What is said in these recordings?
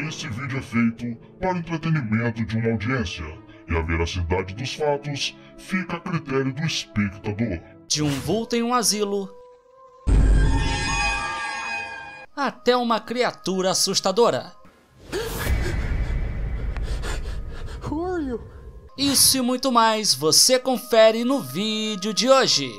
esse vídeo é feito para o entretenimento de uma audiência, e a veracidade dos fatos fica a critério do espectador. De um vulto em um asilo até uma criatura assustadora. Who are you? Isso e muito mais você confere no vídeo de hoje.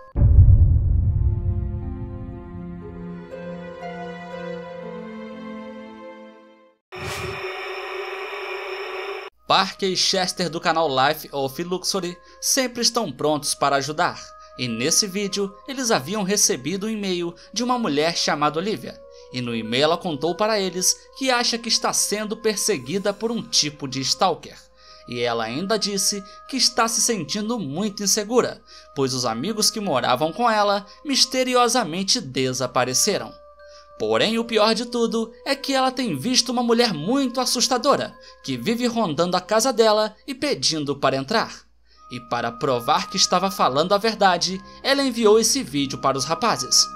Parker e Chester do canal Life of Luxury sempre estão prontos para ajudar, e nesse vídeo eles haviam recebido um e-mail de uma mulher chamada Olivia, e no e-mail ela contou para eles que acha que está sendo perseguida por um tipo de stalker, e ela ainda disse que está se sentindo muito insegura, pois os amigos que moravam com ela misteriosamente desapareceram. Porém, o pior de tudo é que ela tem visto uma mulher muito assustadora, que vive rondando a casa dela e pedindo para entrar. E para provar que estava falando a verdade, ela enviou esse vídeo para os rapazes.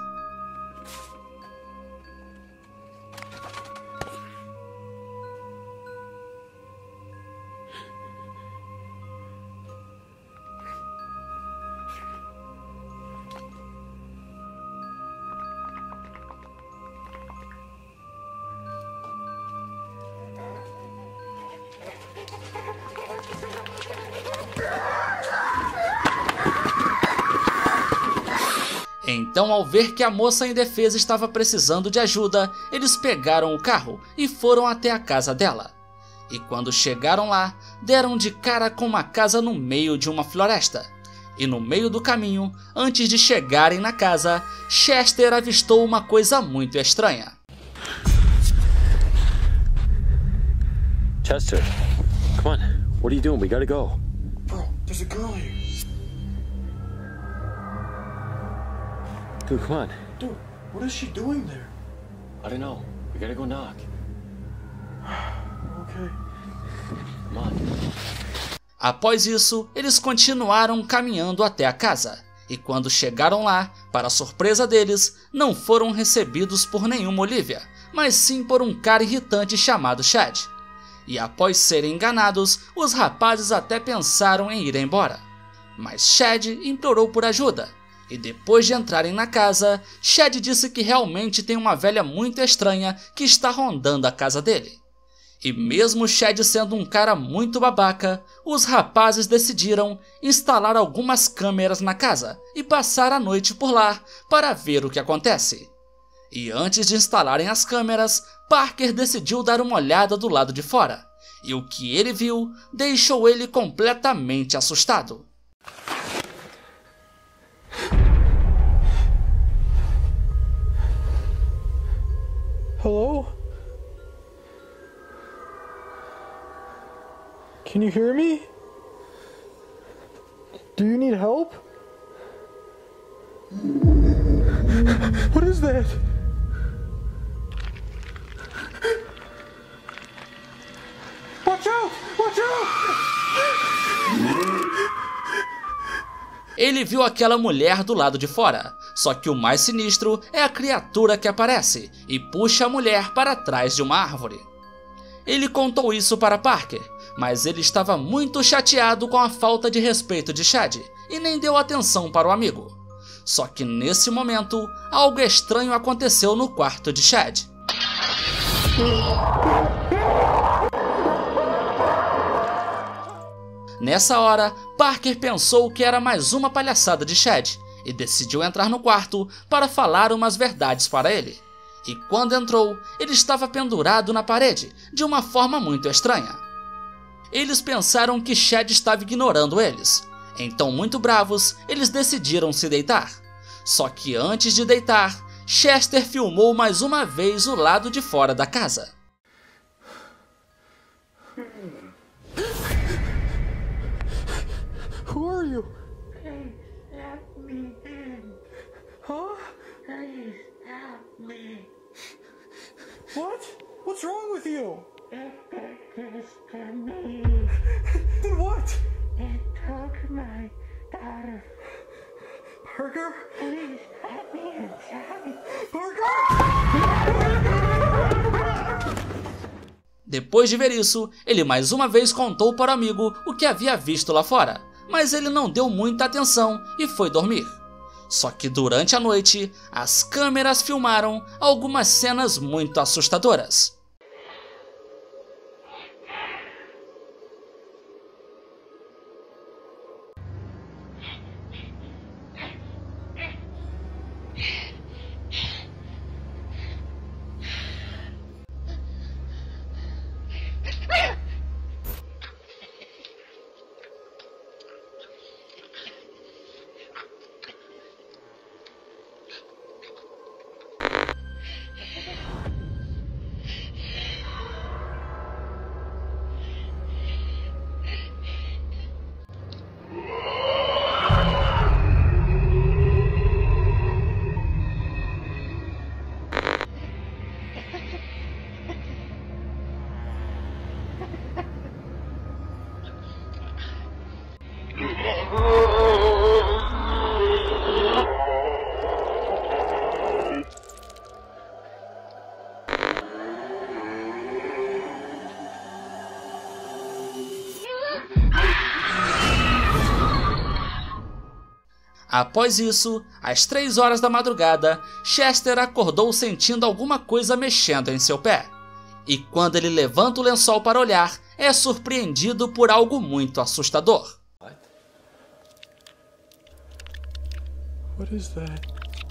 Então, ao ver que a moça indefesa estava precisando de ajuda, eles pegaram o carro e foram até a casa dela. E quando chegaram lá, deram de cara com uma casa no meio de uma floresta. E no meio do caminho, antes de chegarem na casa, Chester avistou uma coisa muito estranha. Chester, come on. What are you doing? We gotta go. Bro, there's a girl here. Dude, come on. Dude, what is she doing there? I don't know. We gotta go knock. Okay. Come on. Após isso, eles continuaram caminhando até a casa. E quando chegaram lá, para surpresa deles, não foram recebidos por nenhuma Olivia, mas sim por um cara irritante chamado Chad. E após serem enganados, os rapazes até pensaram em ir embora. Mas Chad implorou por ajuda. E depois de entrarem na casa, Chad disse que realmente tem uma velha muito estranha que está rondando a casa dele. E mesmo Chad sendo um cara muito babaca, os rapazes decidiram instalar algumas câmeras na casa e passar a noite por lá para ver o que acontece. E antes de instalarem as câmeras, Parker decidiu dar uma olhada do lado de fora, e o que ele viu deixou ele completamente assustado. Hello? Can you hear me? Do you need help? What is that? Watch out! Watch out! Ele viu aquela mulher do lado de fora, só que o mais sinistro é a criatura que aparece e puxa a mulher para trás de uma árvore. Ele contou isso para Parker, mas ele estava muito chateado com a falta de respeito de Chad e nem deu atenção para o amigo. Só que nesse momento, algo estranho aconteceu no quarto de Chad. Nessa hora, Parker pensou que era mais uma palhaçada de Chad e decidiu entrar no quarto para falar umas verdades para ele. E quando entrou, ele estava pendurado na parede de uma forma muito estranha. Eles pensaram que Chad estava ignorando eles, então muito bravos, eles decidiram se deitar. Só que antes de deitar, Chester filmou mais uma vez o lado de fora da casa. Who are you? Please let me in. Huh? Please help me. What? What's wrong with you? It did this to me. Did what? It took my daughter. Parker? Please let me inside. Parker! Depois de ver isso, ele mais uma vez contou para o amigo o que havia visto lá fora, mas ele não deu muita atenção e foi dormir. Só que durante a noite, as câmeras filmaram algumas cenas muito assustadoras. Após isso, às 3 horas da madrugada, Chester acordou sentindo alguma coisa mexendo em seu pé. E quando ele levanta o lençol para olhar, é surpreendido por algo muito assustador. What is that?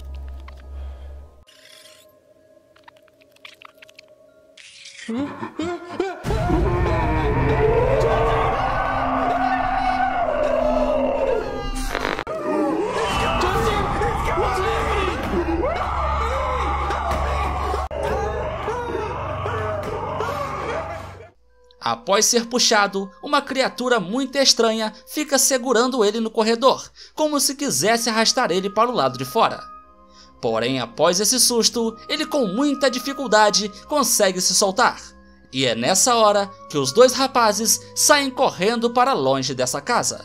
Após ser puxado, uma criatura muito estranha fica segurando ele no corredor, como se quisesse arrastar ele para o lado de fora. Porém, após esse susto, ele com muita dificuldade consegue se soltar. E é nessa hora que os dois rapazes saem correndo para longe dessa casa.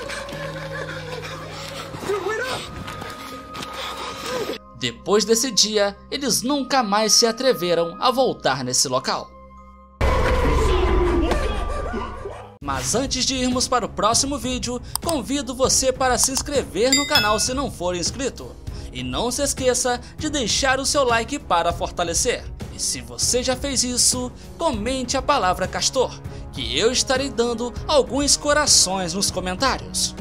Depois desse dia, eles nunca mais se atreveram a voltar nesse local. Mas antes de irmos para o próximo vídeo, convido você para se inscrever no canal se não for inscrito. E não se esqueça de deixar o seu like para fortalecer. E se você já fez isso, comente a palavra Castor, que eu estarei dando alguns corações nos comentários.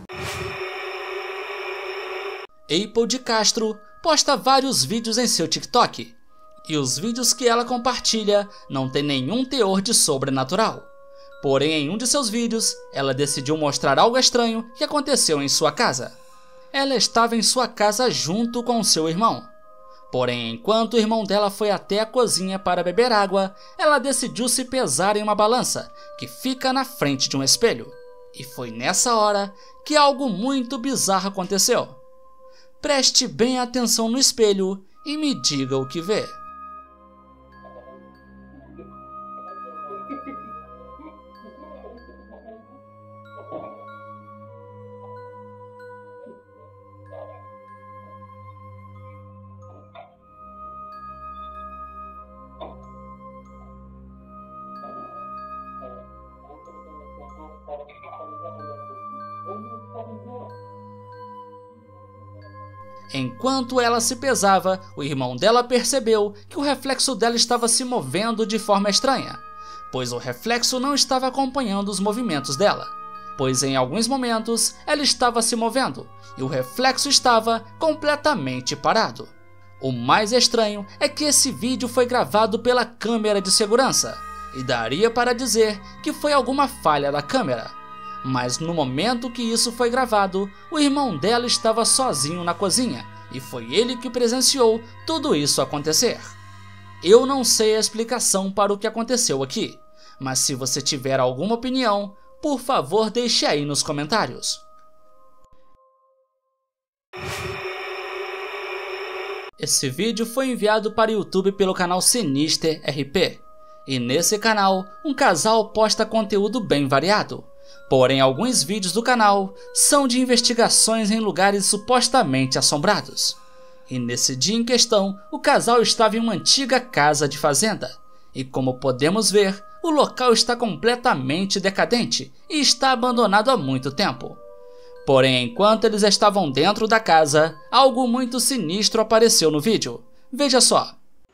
Apple de Castro posta vários vídeos em seu TikTok. E os vídeos que ela compartilha não tem nenhum teor de sobrenatural. Porém, em um de seus vídeos, ela decidiu mostrar algo estranho que aconteceu em sua casa. Ela estava em sua casa junto com seu irmão. Porém, enquanto o irmão dela foi até a cozinha para beber água, ela decidiu se pesar em uma balança, que fica na frente de um espelho. E foi nessa hora que algo muito bizarro aconteceu. Preste bem atenção no espelho e me diga o que vê. Enquanto ela se pesava, o irmão dela percebeu que o reflexo dela estava se movendo de forma estranha, pois o reflexo não estava acompanhando os movimentos dela, pois em alguns momentos ela estava se movendo e o reflexo estava completamente parado. O mais estranho é que esse vídeo foi gravado pela câmera de segurança, e daria para dizer que foi alguma falha da câmera. Mas no momento que isso foi gravado, o irmão dela estava sozinho na cozinha, e foi ele que presenciou tudo isso acontecer. Eu não sei a explicação para o que aconteceu aqui, mas se você tiver alguma opinião, por favor deixe aí nos comentários. Esse vídeo foi enviado para o YouTube pelo canal Sinister RP, e nesse canal, um casal posta conteúdo bem variado. Porém, alguns vídeos do canal são de investigações em lugares supostamente assombrados. E nesse dia em questão, o casal estava em uma antiga casa de fazenda. E como podemos ver, o local está completamente decadente e está abandonado há muito tempo. Porém, enquanto eles estavam dentro da casa, algo muito sinistro apareceu no vídeo. Veja só.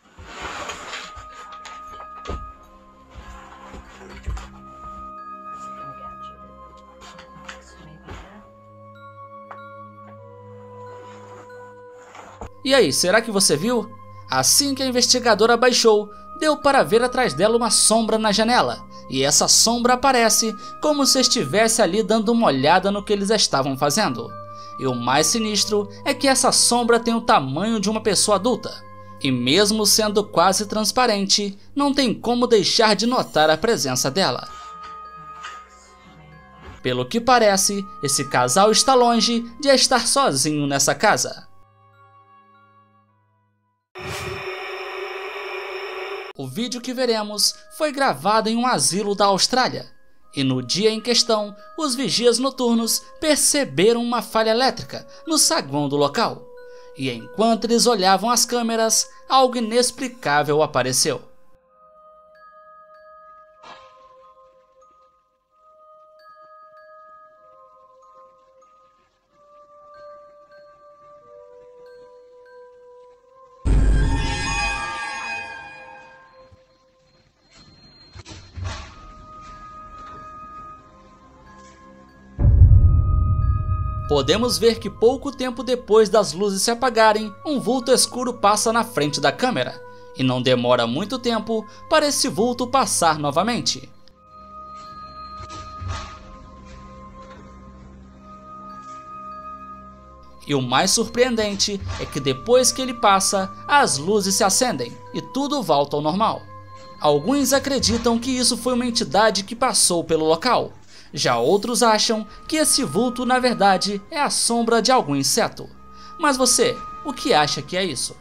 E aí, será que você viu? Assim que a investigadora baixou, deu para ver atrás dela uma sombra na janela, e essa sombra aparece como se estivesse ali dando uma olhada no que eles estavam fazendo. E o mais sinistro é que essa sombra tem o tamanho de uma pessoa adulta, e mesmo sendo quase transparente, não tem como deixar de notar a presença dela. Pelo que parece, esse casal está longe de estar sozinho nessa casa. O vídeo que veremos foi gravado em um asilo da Austrália, e no dia em questão, os vigias noturnos perceberam uma falha elétrica no saguão do local, e enquanto eles olhavam as câmeras, algo inexplicável apareceu. Podemos ver que pouco tempo depois das luzes se apagarem, um vulto escuro passa na frente da câmera, e não demora muito tempo para esse vulto passar novamente. E o mais surpreendente é que depois que ele passa, as luzes se acendem e tudo volta ao normal. Alguns acreditam que isso foi uma entidade que passou pelo local. Já outros acham que esse vulto na verdade é a sombra de algum inseto. Mas você, o que acha que é isso?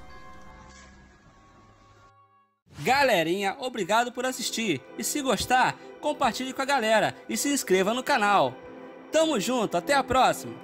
Galerinha, obrigado por assistir. E se gostar, compartilhe com a galera e se inscreva no canal. Tamo junto, até a próxima!